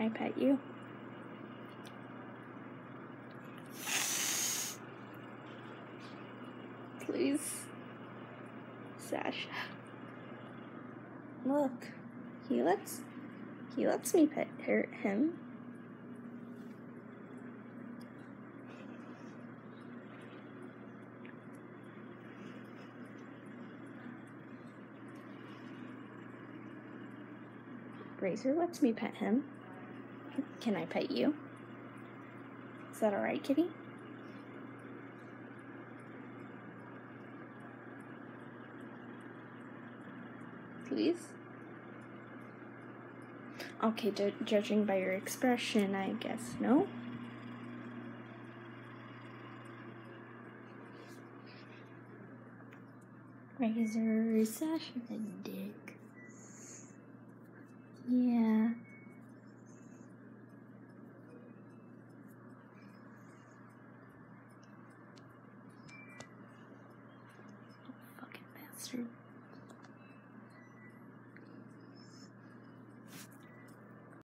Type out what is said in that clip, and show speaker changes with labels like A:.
A: I pet you? Please. Sasha. Look, he lets me pet him. Razor lets me pet him. Can I pet you? Is that alright, kitty? Please? Okay, judging by your expression, I guess no. Razor, Sasha the dick. Yeah. Fucking bastard.